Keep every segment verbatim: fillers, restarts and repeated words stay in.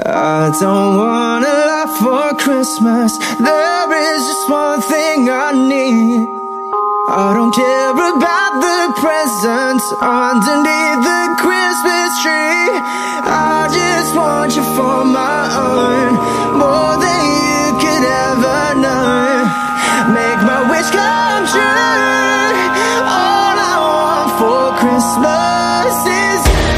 I don't want a lot for Christmas. There is just one thing I need. I don't care about the presents underneath the Christmas tree. I just want you for my own, more than you could ever know. Make my wish come true. All I want for Christmas is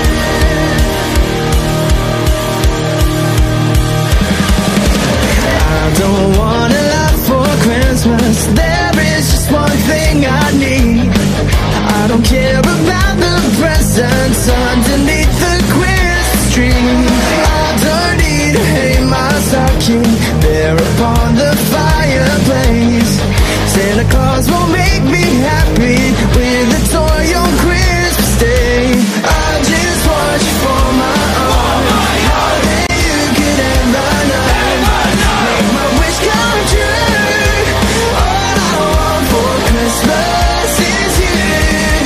I don't want a lot for Christmas. There is just one thing I need. I don't care about the presents underneath the Christmas tree. I don't need to hang my stocking there upon the fireplace. Santa Claus will make me happy with a toy on Christmas Day. I just want you for my own, more than you could ever know. Make my wish come true. All I want for Christmas is you.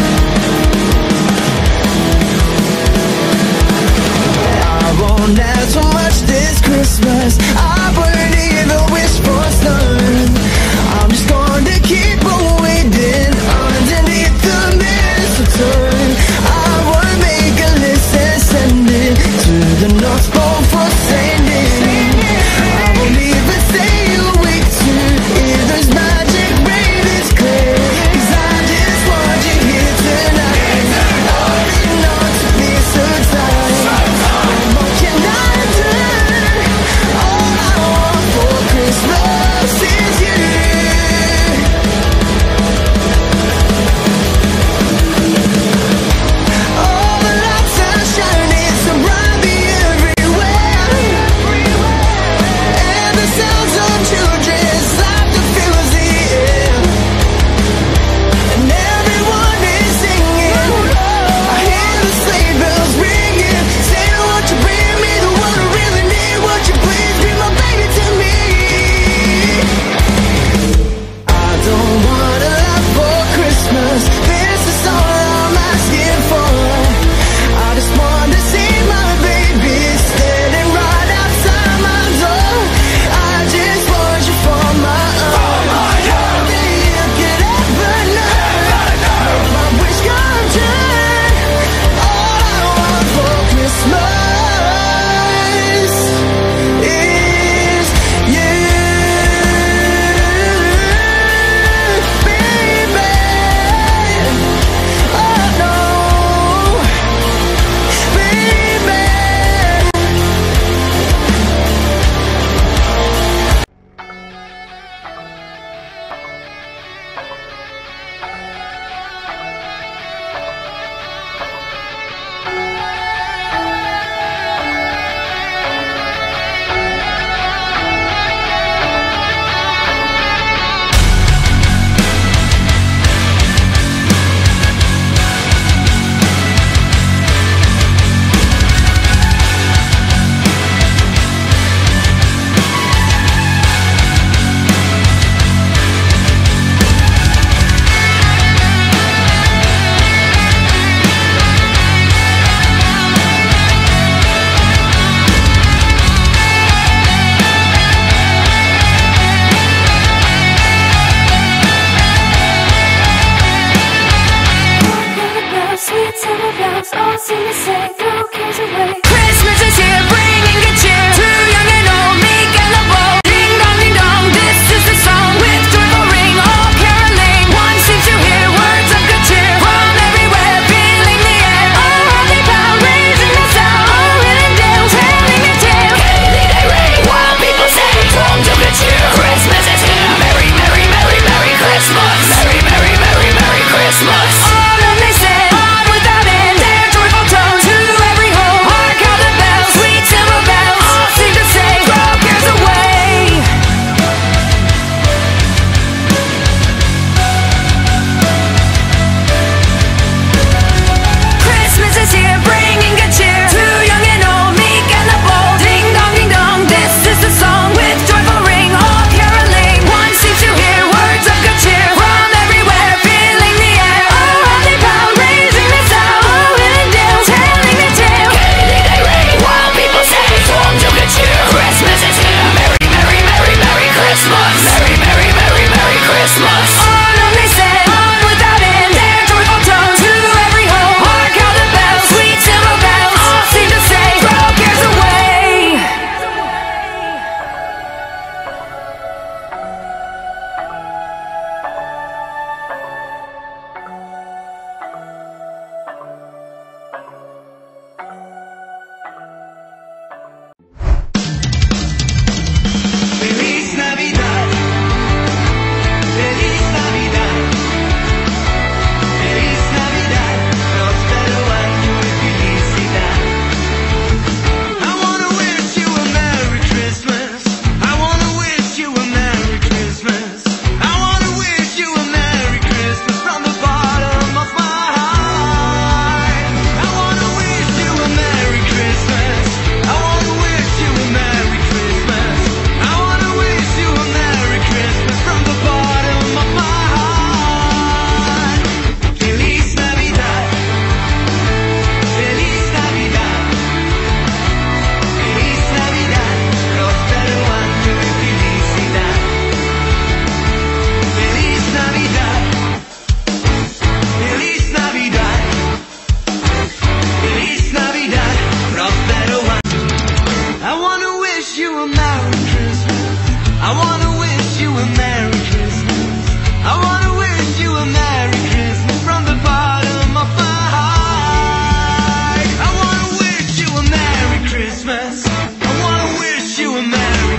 I won't ask for much this Christmas. I won't even wish for snow. I'm just going to keep on waiting underneath the mistletoe. I won't make a list and send it to the North Pole for sending. I won't even stay awake to if there's magic rain is clear. Cause I just want you here tonight, holding on to me so tight. What can I do? All I want for Christmas is you. All the lights are shining so brightly everywhere.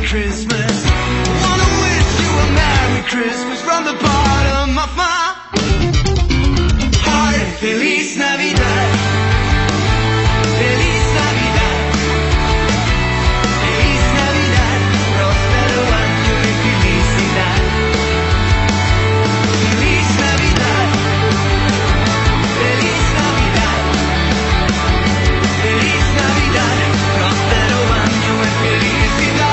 Christmas. I wanna wish you a Merry Christmas from the bottom of my heart. Feliz Navidad. Feliz Navidad. Feliz Navidad. Próspero año y felicidad. Feliz Navidad. Feliz Navidad. Feliz Navidad. Próspero año y felicidad.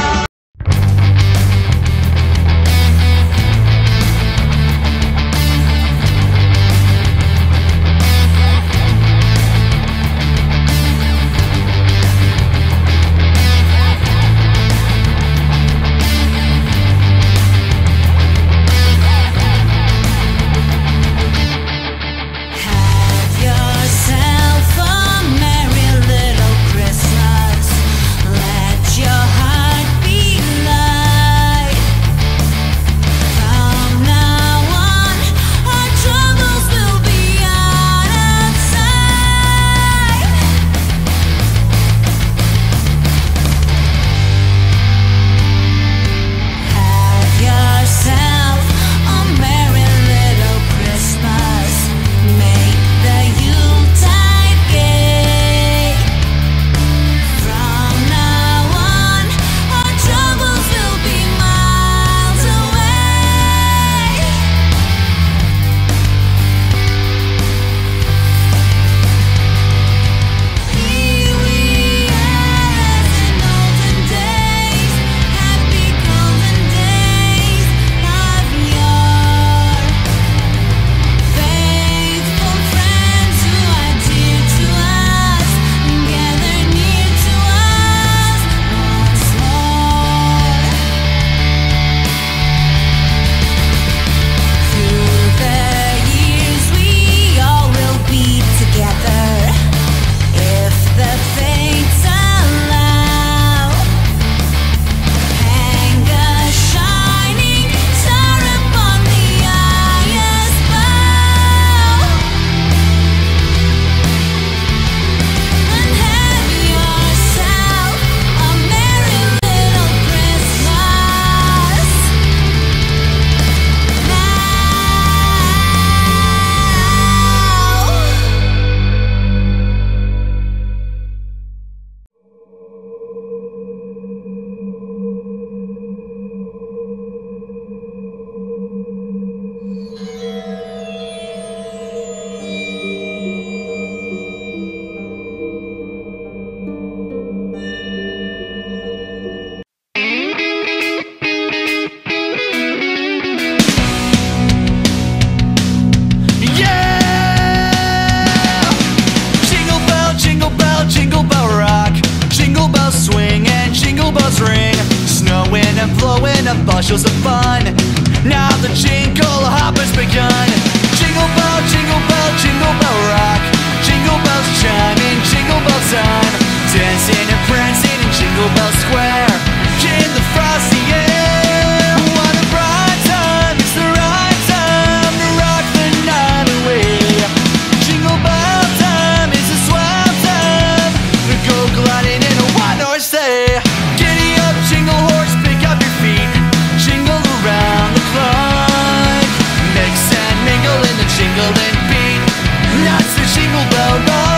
Bushels of fun. Now the jingle hop has begun. Jingle bell, jingle bell, jingle bell rock. Jingle bells chiming, jingle bell time. Dancing and prancing in Jingle Bell Square. In the frosty air. What a bright time, it's the right time to rock the night away. Jingle bell time is a swell time to go gliding in a one-horse sleigh. Giddy up, jingle horse, pick up your feet. Jingle around the clock. Mix and mingle in the jingling beat. That's the Jingle Bell Rock.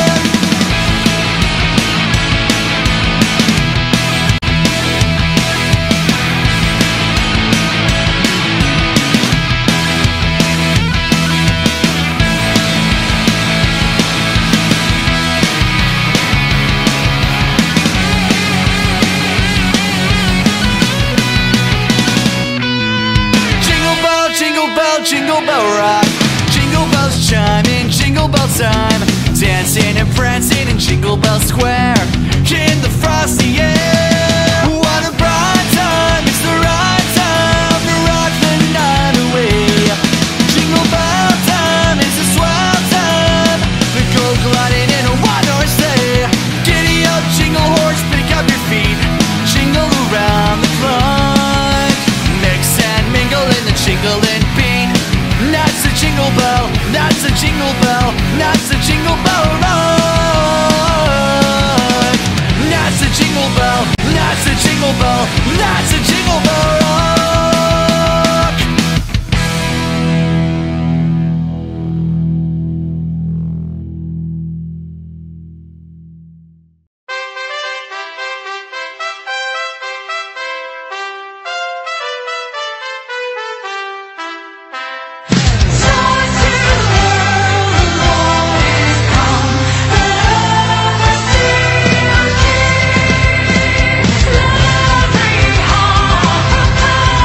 Jingle bell rock, jingle bells chiming, jingle bell time. Dancing and prancing in Jingle Bell Square. In the frosty air. What a bright time, it's the right time to rock the night away. Jingle bell time is a swell time to go gliding in a one-horse sleigh. Giddy up, jingle horse, pick up your feet. Jingle around the clock. Mix and mingle in the jingling beat. That's a jingle bell, that's a jingle bell, that's a Jingle Bell Rock. jingle bell, that's a jingle bell, that's a jingle bell rock. Every heart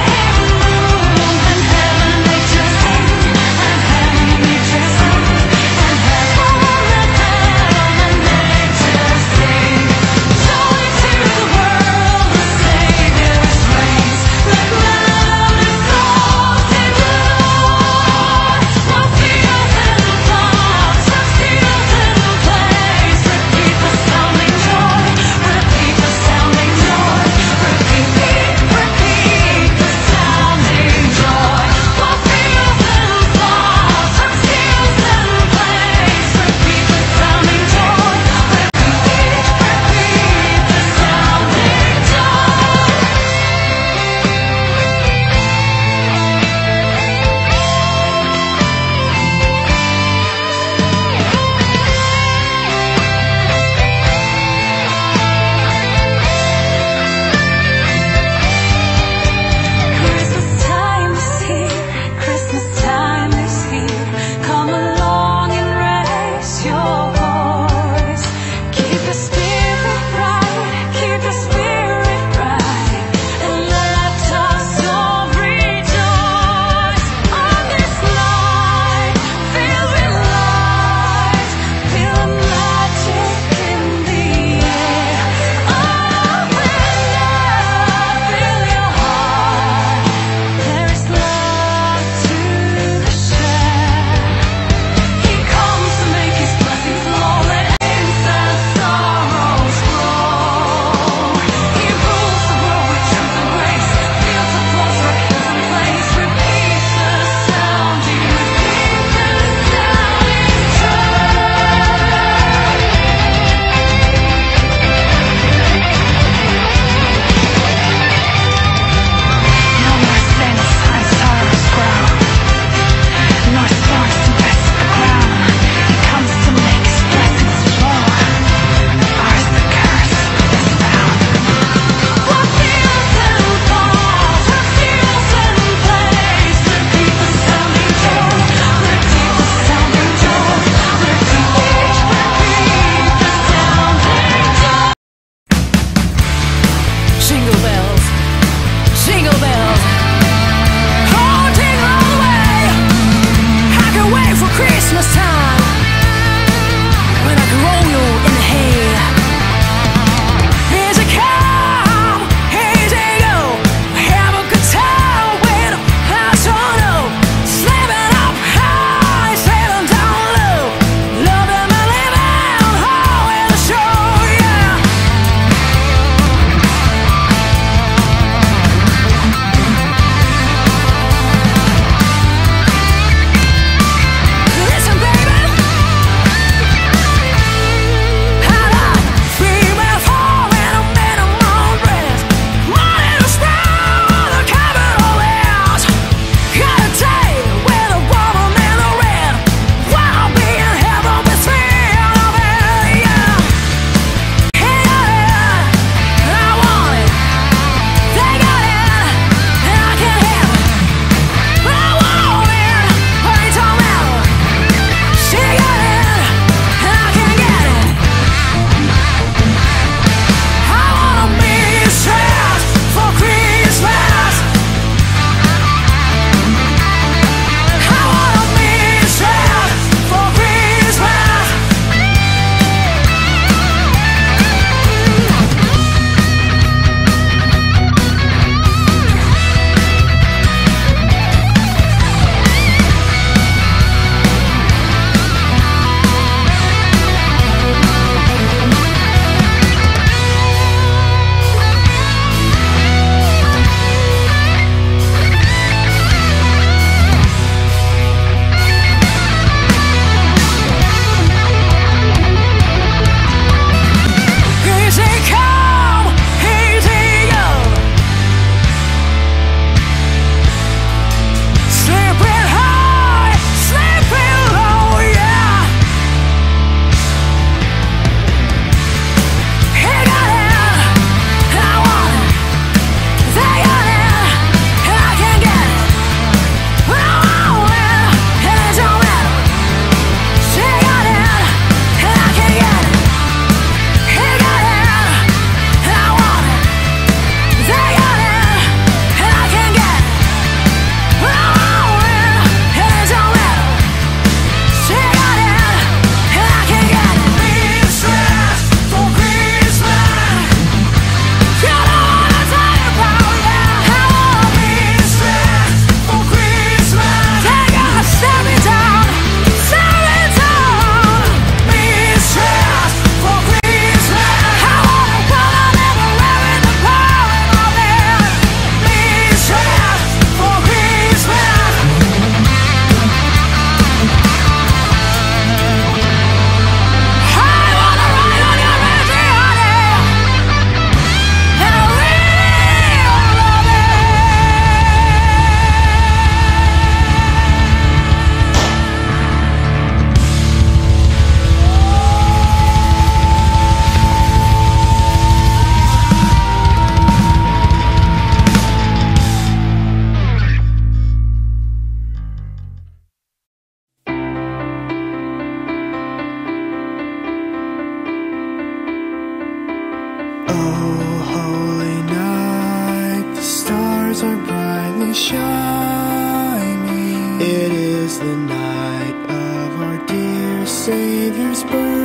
holy night, the stars are brightly shining. It is the night of our dear Savior's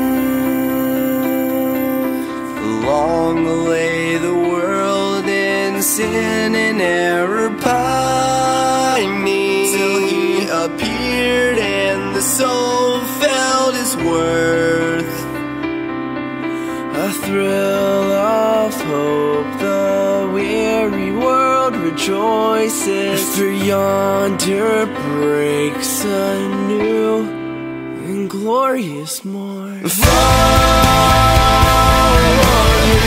birth. Long lay the world in sin and error pining, till he appeared and the soul felt his worth. A thrill of hope, the weary world rejoices, for yonder breaks a new and glorious morn. Fall on your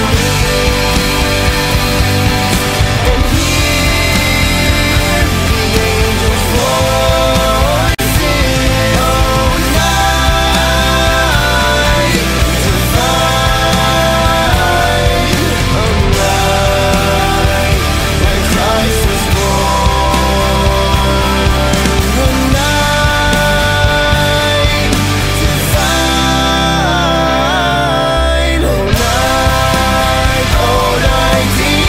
knees and hear the angels' voices. Oh, night divine, oh, night when Christ was born. Oh, night divine, oh, night, oh, night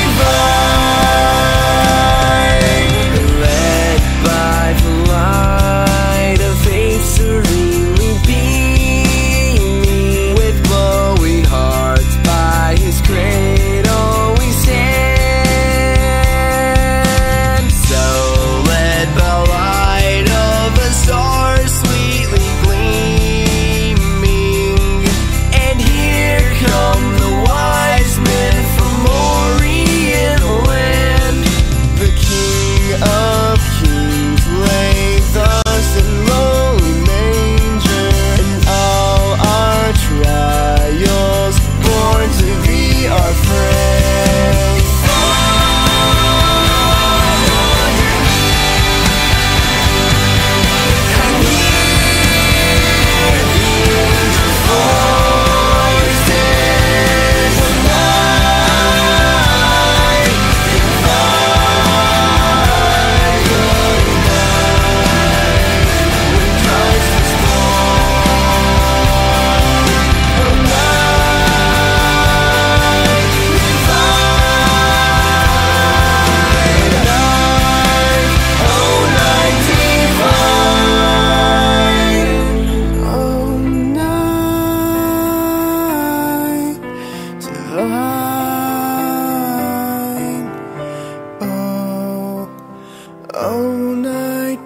divine, led by the light of faith serenely beaming, with glowing hearts by his cradle we stand. So led by light of a star sweetly gleaming, and here come the wise men from Orient land. The King of Kings lay thus in lowly manger, and all our trials born to be our friend. And hear the angels' voices. Night divine, good night when Christ was born. Oh, night divine, night, oh, night divine, oh, night divine, oh, oh, night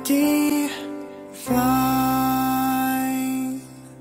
divine.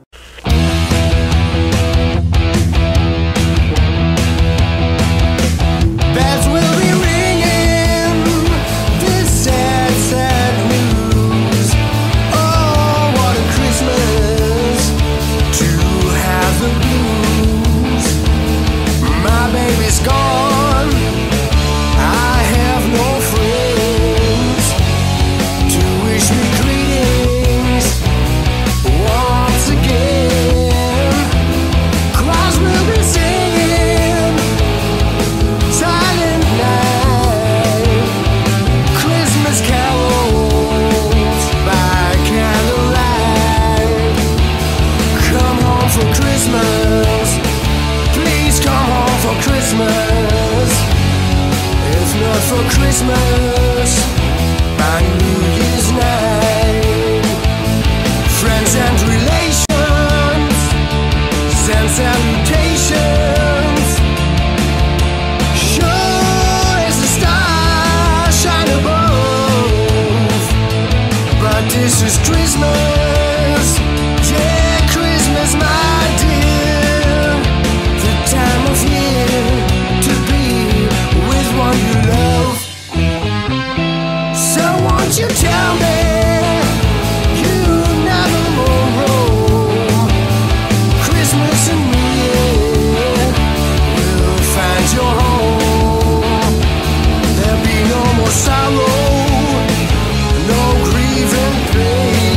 Bells will be ringing this sad, sad news. Oh, what a Christmas to have the blues. My baby's gone, I have no friends to wish me greetings once again. Choirs will be singing Silent Night, Christmas carols by candlelight. Come home for Christmas, please come home for Christmas. If not for Christmas, by New Year's night. Friends and relations send salutations. Sure as the stars shine above, but this is Christmas, yeah, Christmas, my dear. The time of year to be with one you love. So won't you tell me you never will roam? Christmas and New Year will find your home. There'll be no more sorrow, no grief and pain.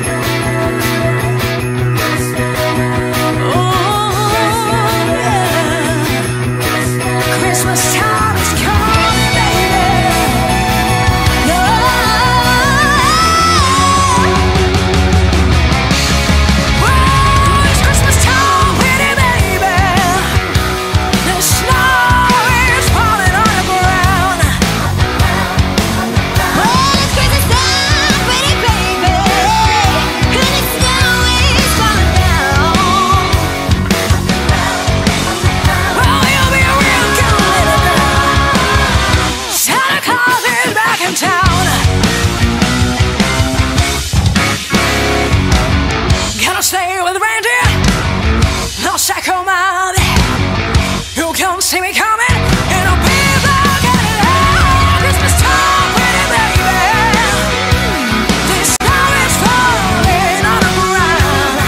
See me coming, and I'll be back at it all. Christmas time, pretty baby. The snow is falling on the ground.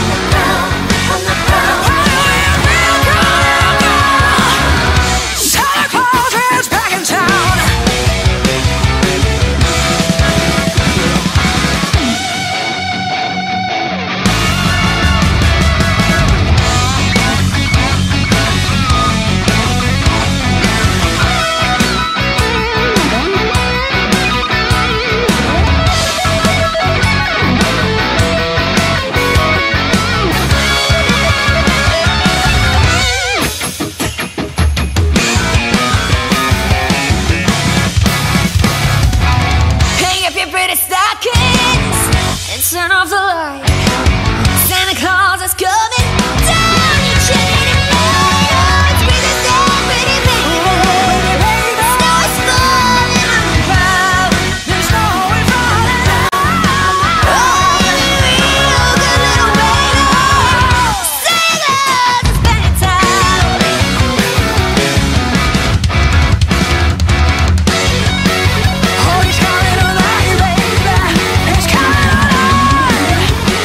Santa Claus is back in town. Turn off the light. Santa Claus is coming down your chimney tonight. Oh, it's Christmas time, pretty baby. The snow is falling on the ground. The snow is falling down. Oh, you're a real good little baby. Santa Claus is back in town. Oh, he's coming alive, baby. He's coming alive.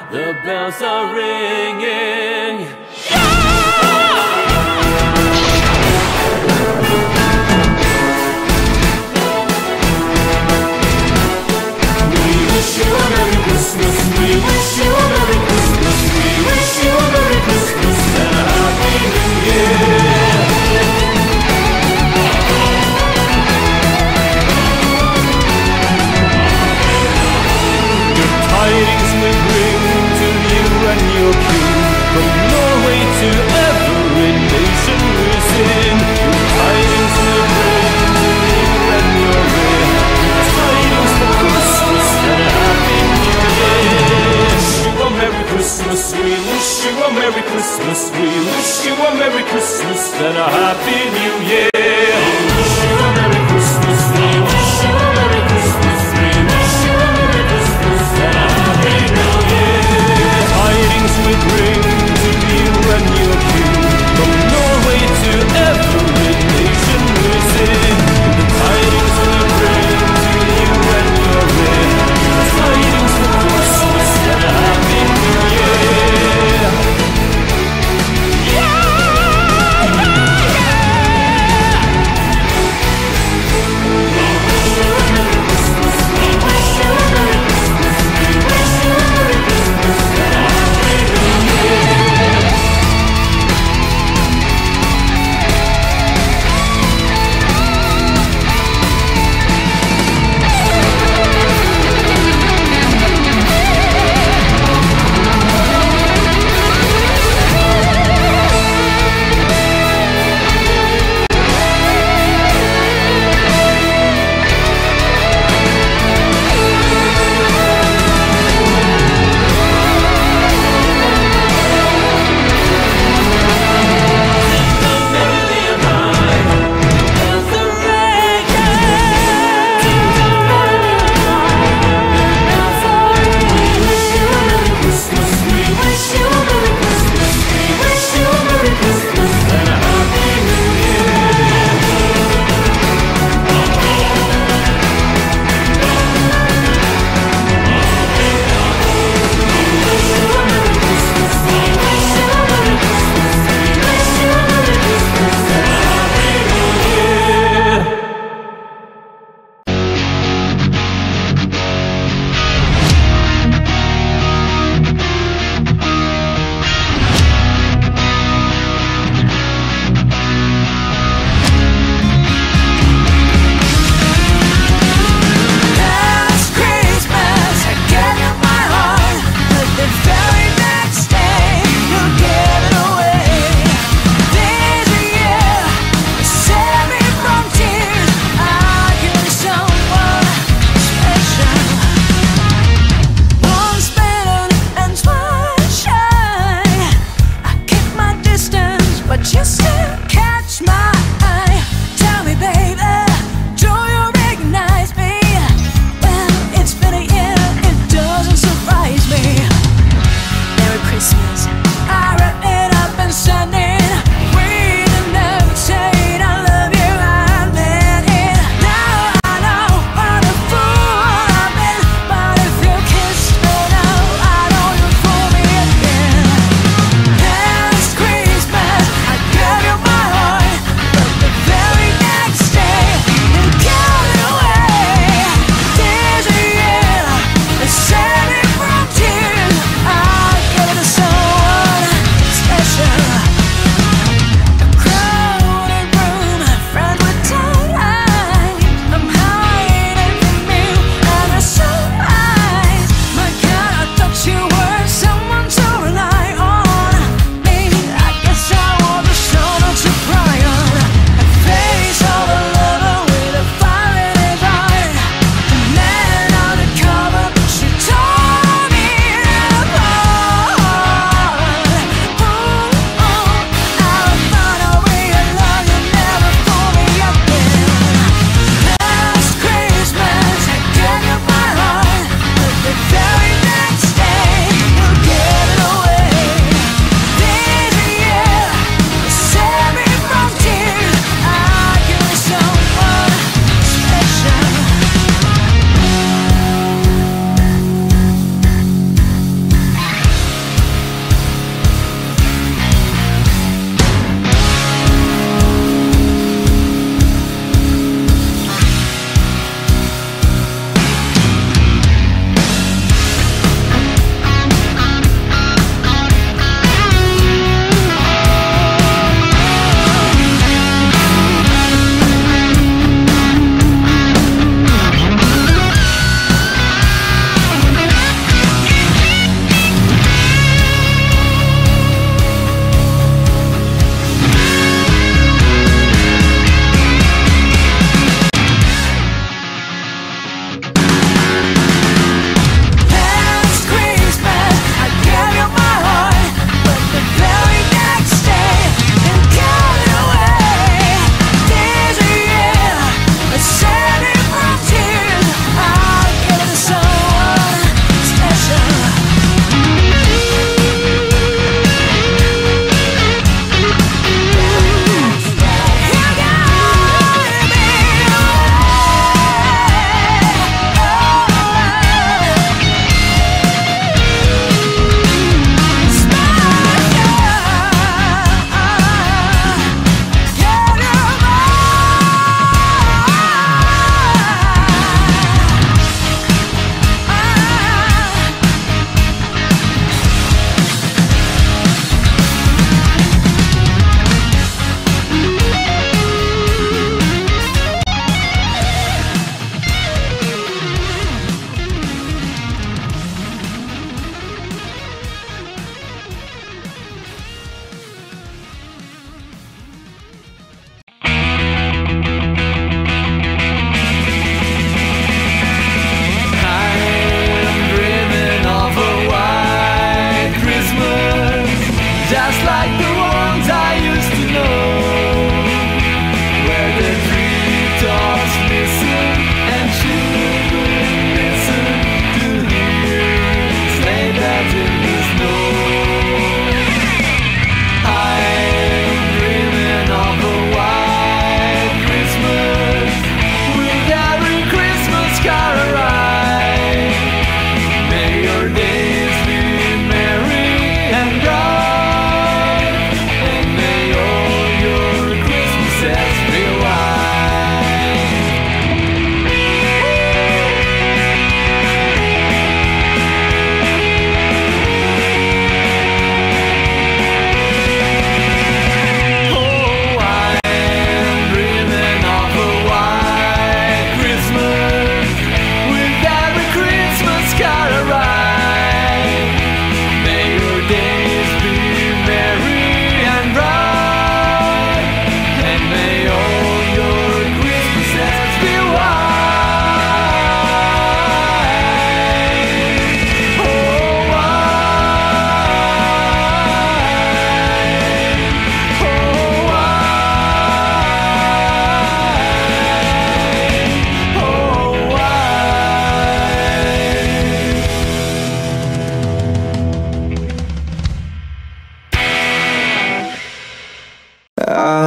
the bells are ringing. We wish you a Merry Christmas, we wish you a Merry Christmas, we wish you a Merry Christmas and a Happy New Year. Good tidings we bring to you and your king, from Norway to every nation within. Good tidings we bring to you and your king, good tidings for Christmas and a Happy New Year. Wish you a Merry Christmas, we wish you a Merry Christmas, we wish you a Merry Christmas and a Happy New Year. We wish you a Merry Christmas, we wish you a Merry Christmas, we wish you a Merry Christmas and a Happy New Year. Tidings we bring to you and your king, from Norway to every nation within. The tidings we bring to you and your king, the tidings for Christmas and a Happy New Year. Yeah, yeah, yeah.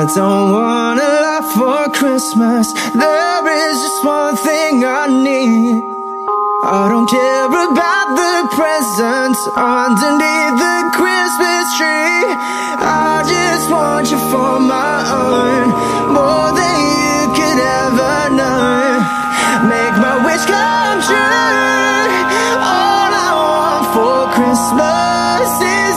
don't want a lot for Christmas. There is just one thing I need. I don't care about the presents underneath the Christmas tree. I just want you for my own, more than you could ever know. Make my wish come true. All I want for Christmas is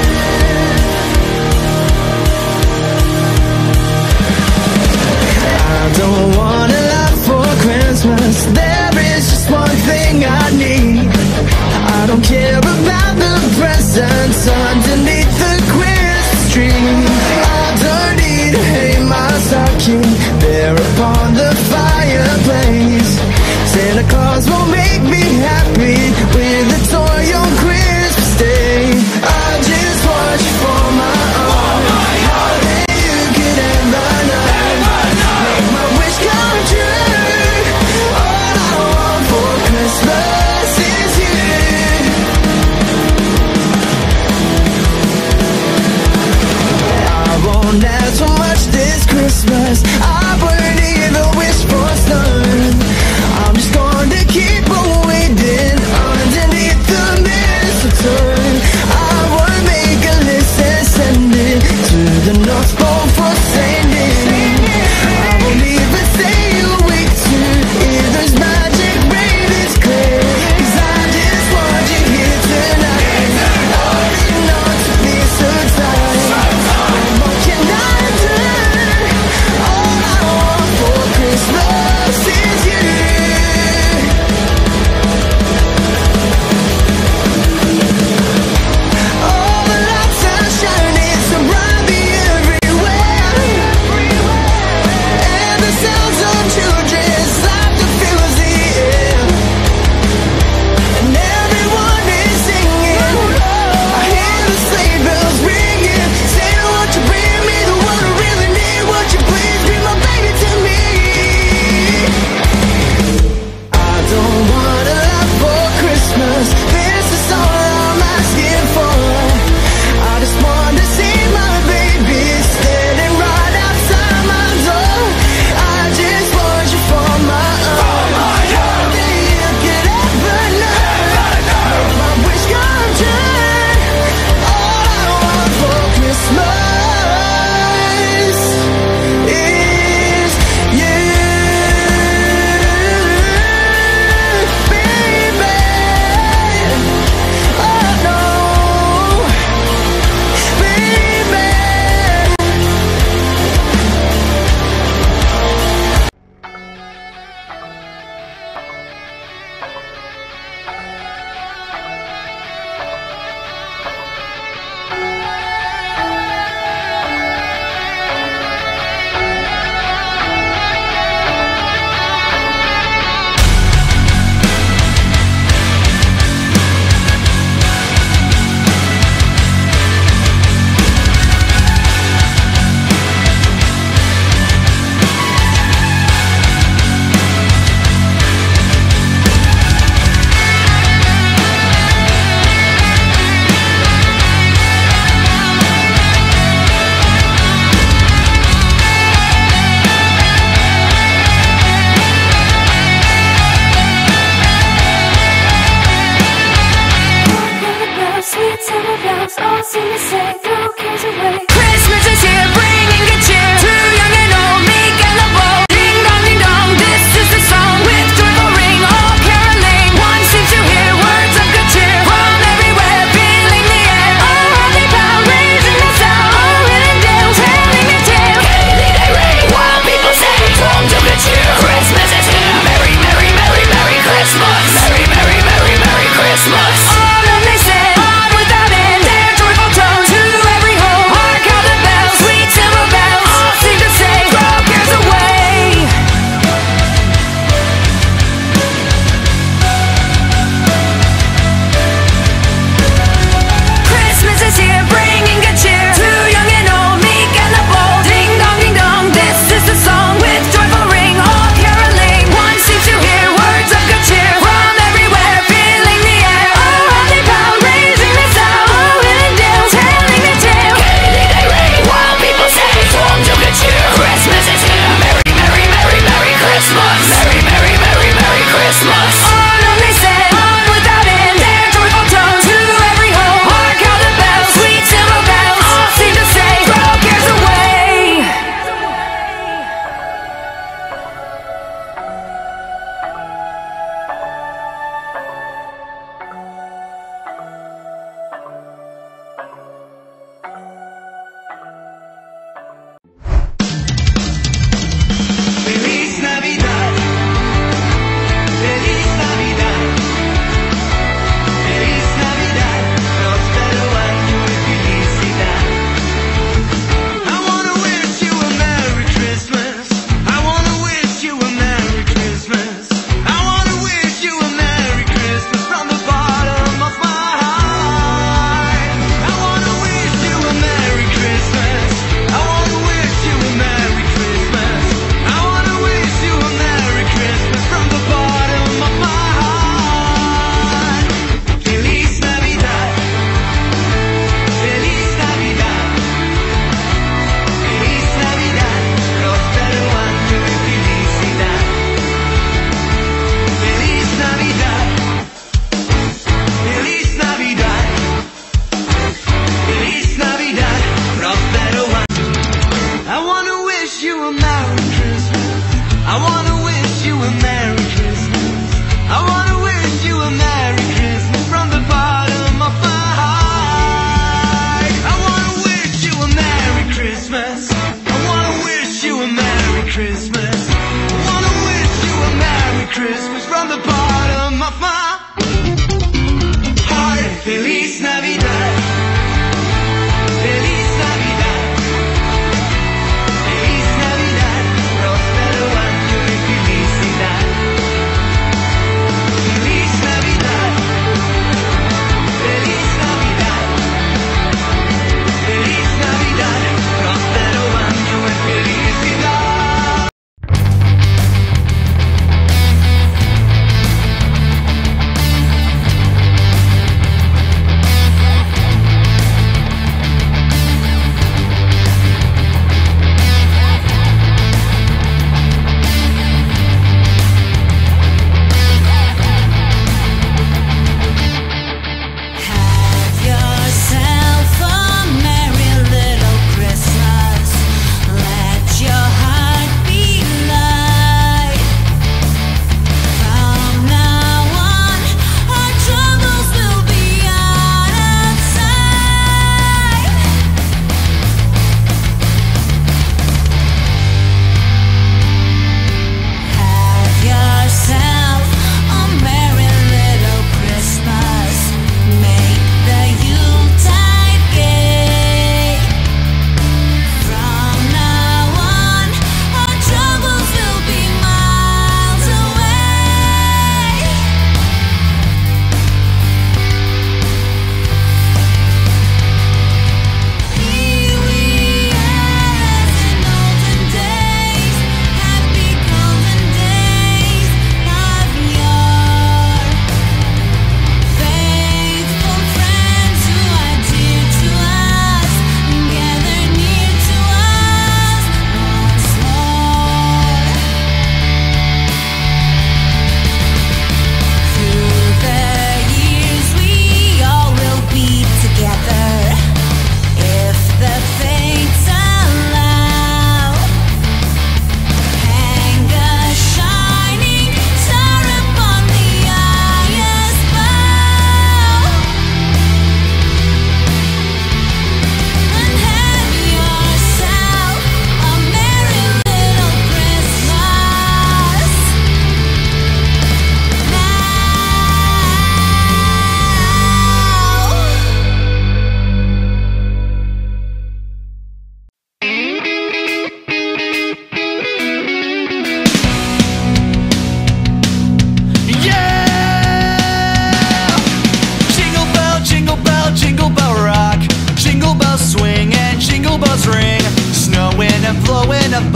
I don't want a lot for Christmas. There is just one thing I need. I don't care about the presents underneath the Christmas tree. I don't need to hang my stocking there upon the fireplace. Santa Claus will make me happy with a toy on Christmas Day. I just want you for my own, more than you could ever know. Make my wish come true. All I want for Christmas is you. I won't ask for much this Christmas. I wouldn't even wish for sun. I'm just going to keep on waiting underneath the mistletoe. I won't make a list and send it to the North Pole for sending. I won't even say a week to if there's magic rain is clear. Cause I just want you here tonight, holding on to me so tight. What can I do? All I want for Christmas is you. All the lights are shining so brightly everywhere, and the sounds of children's laughter fills the air, and everyone is singing. I hear the sleigh bells ringing. Santa, won't you bring me the one I really need? Won't you please bring my baby to me? I don't want a lot for Christmas. This is all I'm asking for. I just want to see my baby standing right outside my door. I just want you for my own, more than you could ever know. Make my wish come true. All I want for Christmas is you, baby. Oh no, baby. Sweet summer bells all seem to say throw cares away. Christmas is here, bringing good cheer to young and old, meek and the bold. Ding dong, ding dong, this is the song with joyful ring, all caroling. One seems to hear words of good cheer from everywhere, filling the air. Oh, happy bound, raising the sound, oh, hidden dale, telling the tale. Gaily they ring, while people say, from to good cheer. Christmas is here, merry, merry, merry, merry Christmas. Merry, merry, merry, merry Christmas. All of they say, on without end, their joyful tones to every home. Hark how the bells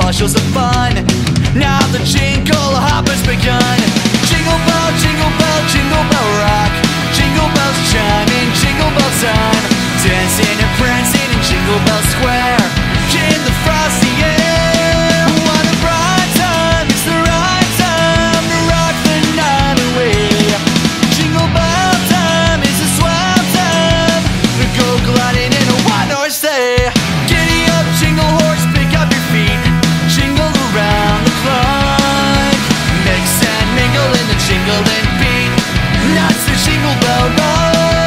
bushels of fun. Now the jingle hop has begun. Jingle bell, jingle bell, jingle bell rock. Jingle bells chiming, jingle bell time. Dancing and prancing in Jingle Bell Square. In the frosty air. What a bright time, it's the right time to rock the night away. Jingle bell time is a swell time to go gliding in a one-horse sleigh. Giddy up, jingle horse, pick up your feet. Jingle around the clock. Mix and mingle in the jingling beat. That's the Jingle Bell Rock.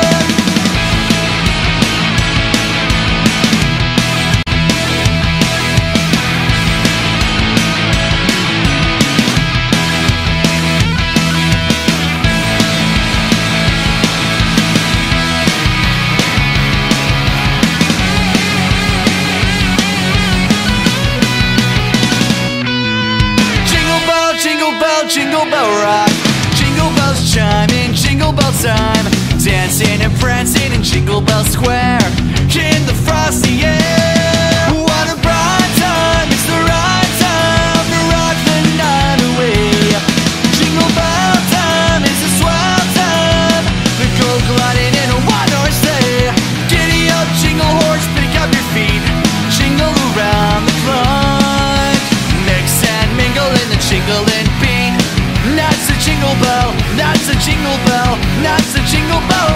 Jingle bell rock, jingle bells chiming, jingle bell time. Dancing and prancing in Jingle Bell Square. In the frosty air. What a bright time, it's the right time to rock the night away. Jingle bell time is a swell time to go gliding in a one-horse sleigh. Giddy up, jingle horse, pick up your feet. Jingle around the clock. Mix and mingle in the jingling beat. That's a jingle bell, that's a jingle bell, that's a jingle bell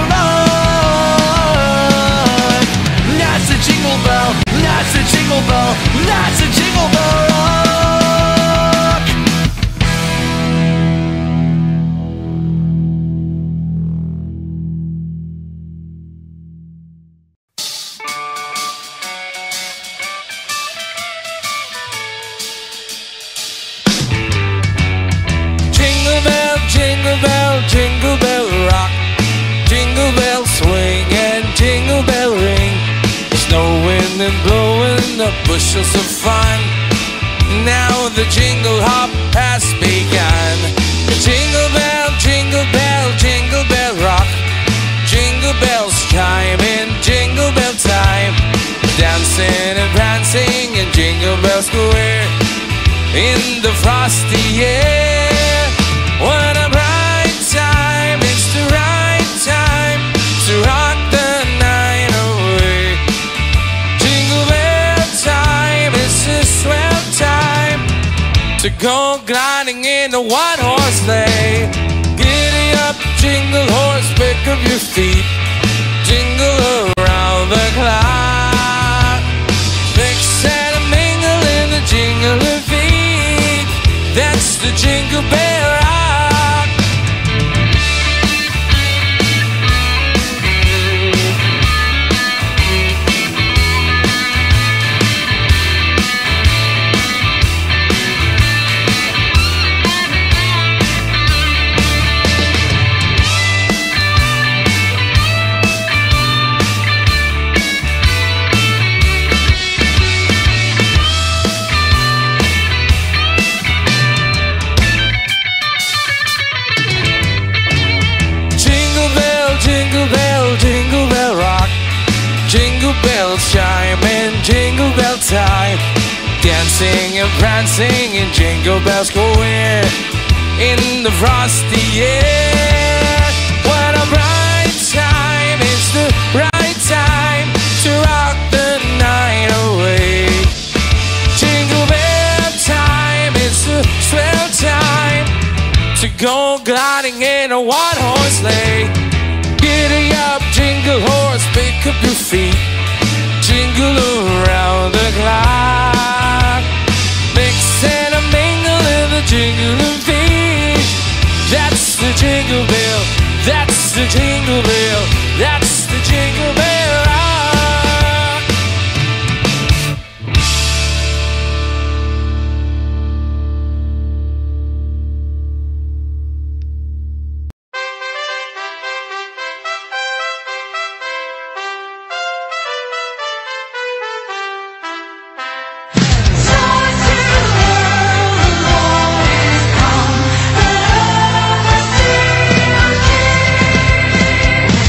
rock. That's a jingle bell, that's a jingle bell, that's a jingle bell rock. Jingle bell, jingle bell rock. Jingle bell swing and jingle bell ring. Snowing and blowing the bushels of fun. Now the jingle hop has begun. Jingle bell, jingle bell, jingle bell rock. Jingle bells chime in jingle bell time. Dancing and prancing in Jingle Bell Square. In the frosty air. What a bright time, it's the right time to rock the night away. Jingle bell time, it's a swell time to go gliding in a one-horse sleigh. Giddy up, jingle horse, pick up your feet. Jingle around the clock. Mix and mingle in the jingling feet. That's the Jingle Bell Rock. Bells chime in Jingle Bell time. Dancing and prancing in Jingle Bell Square. In the frosty air. What a bright time, it's the right time to rock the night away. Jingle bell time, it's a swell time to go gliding in a one-horse sleigh. Giddy up, jingle horse, pick up your feet. Jingle around the clock. Mix and a mingle in the jingling feet. That's the jingle bell, that's the jingle bell, that's the Jingle Bell Rock. Come,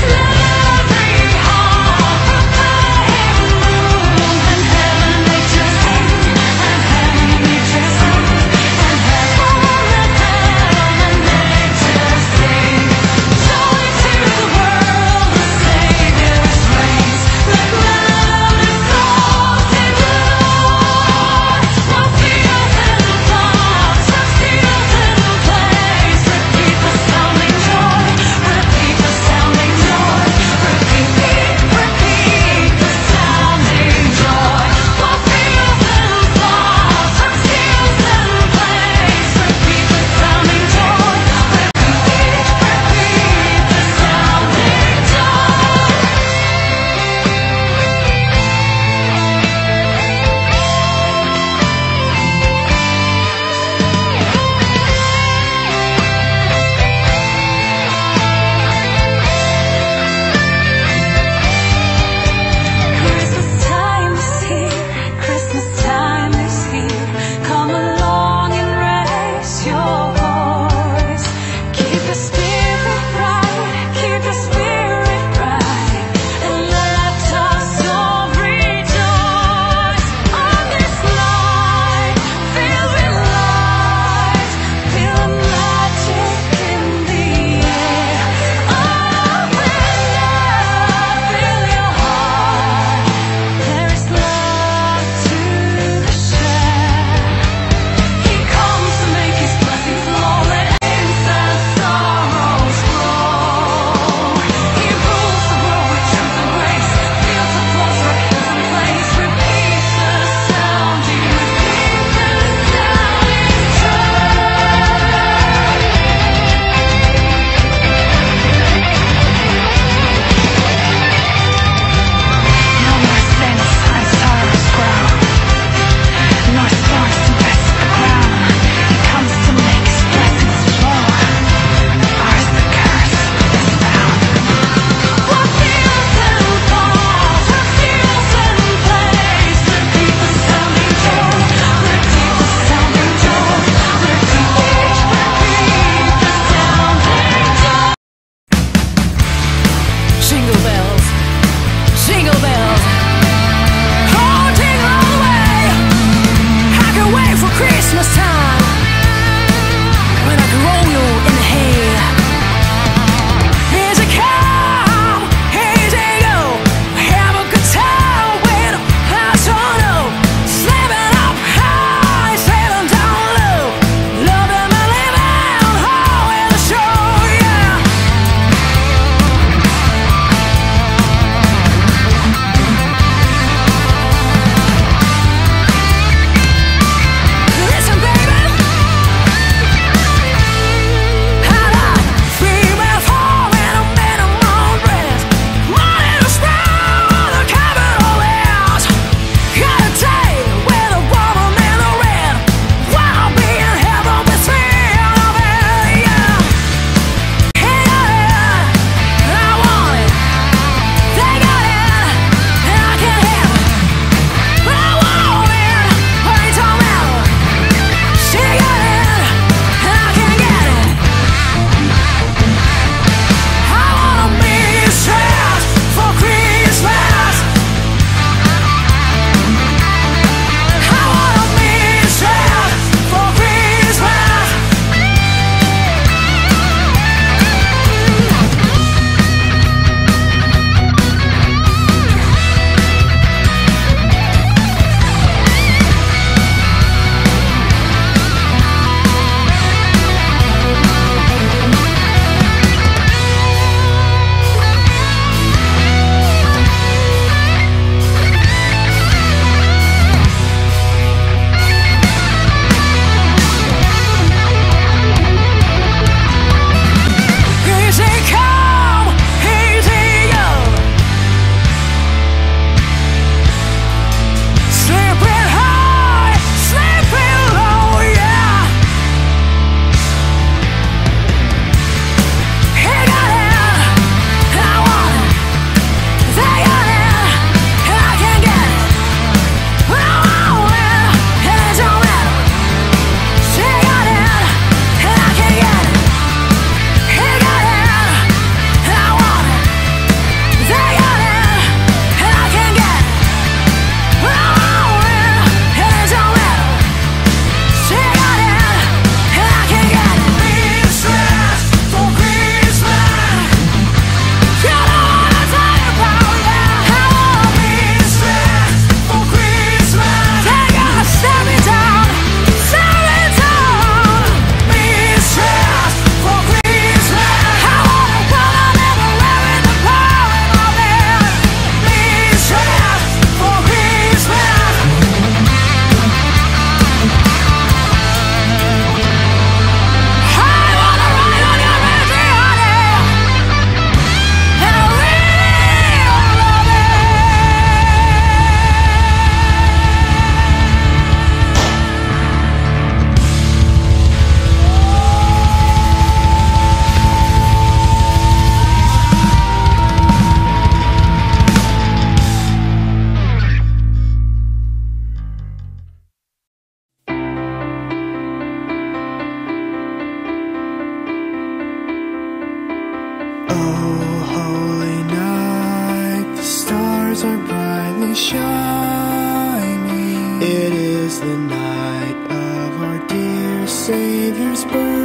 are brightly shining. It is the night of our dear Savior's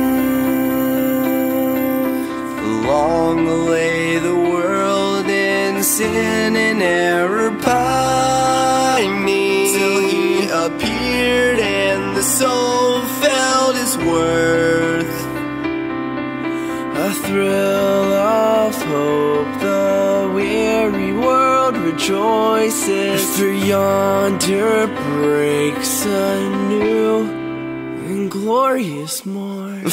birth. Long lay the world in sin and error pining, till he appeared and the soul felt his worth. A thrill of hope, the weary world rejoices, for yonder breaks a new and glorious morn.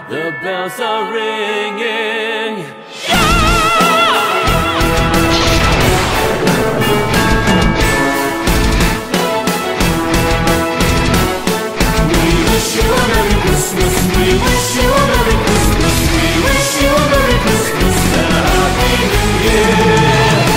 the bells are ringing. We wish you a Merry Christmas, we wish you a Merry Christmas, we wish you a Merry Christmas and a Happy New Year.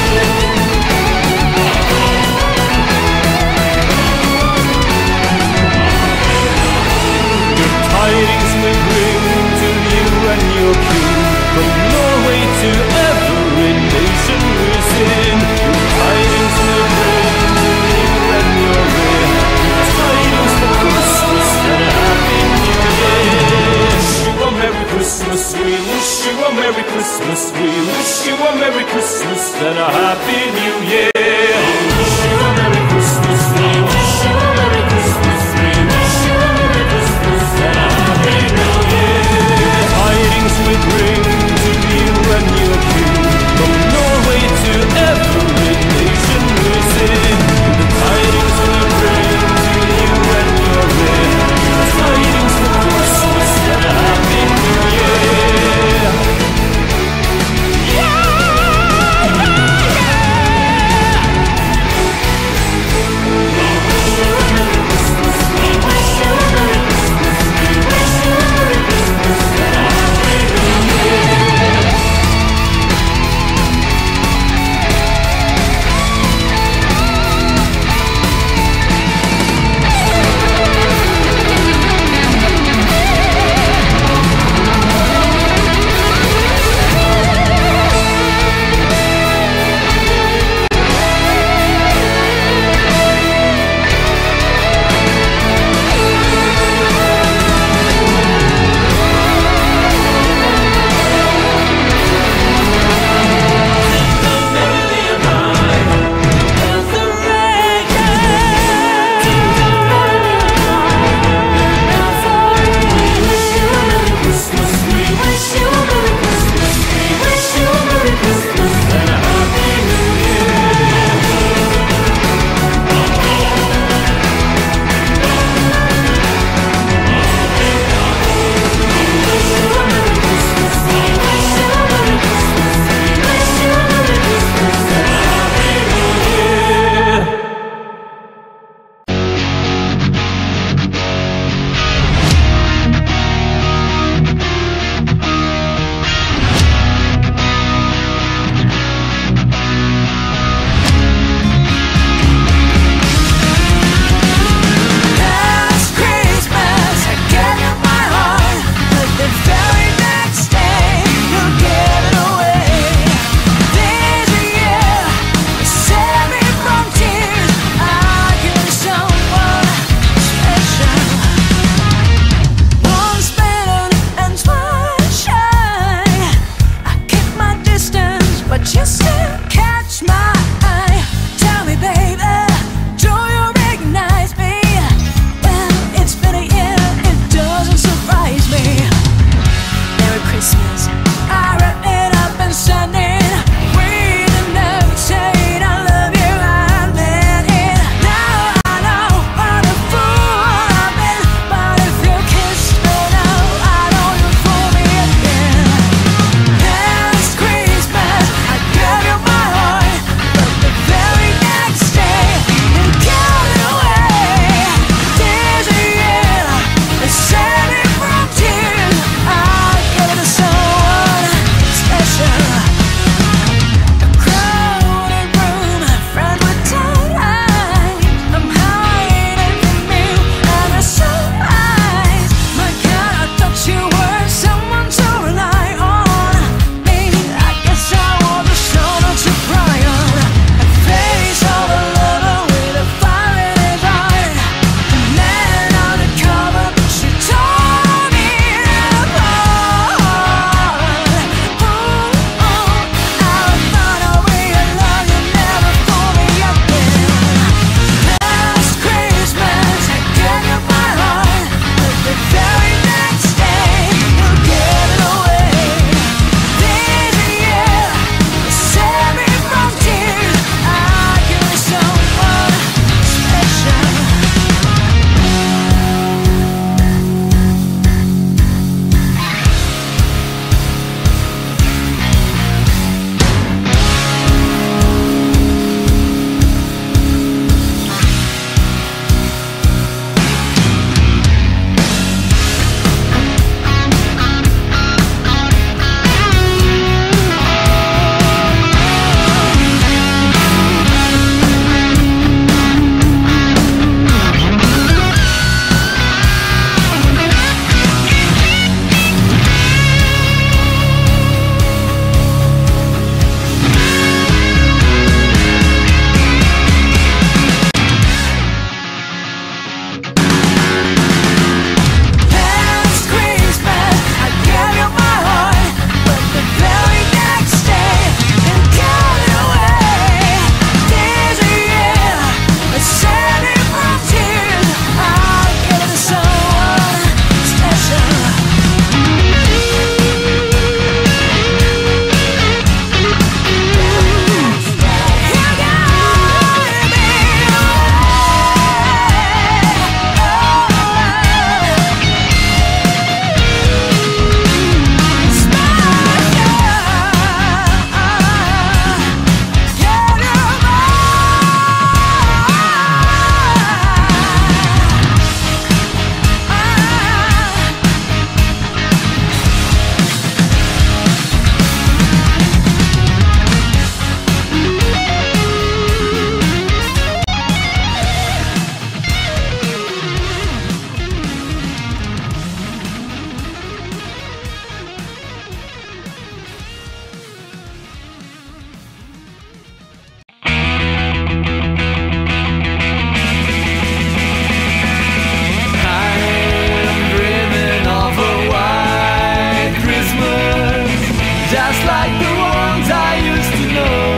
Tidings we bring to you and your king, from Norway to every nation within. Your tidings we bring to you and your king, tidings for Christmas and a Happy New Year. We wish you a Merry Christmas, we wish you a Merry Christmas, we wish you a Merry Christmas and a Happy New Year. We wish you a Merry Christmas, we wish you a Merry Christmas, we wish you a Merry Christmas and a Happy New Year. Tidings we bring to you and your king, from Norway to every nation within. The tidings we bring to you and your king, tidings for Christmas and a Happy New Year. Yeah, yeah, yeah. like the ones I used to know.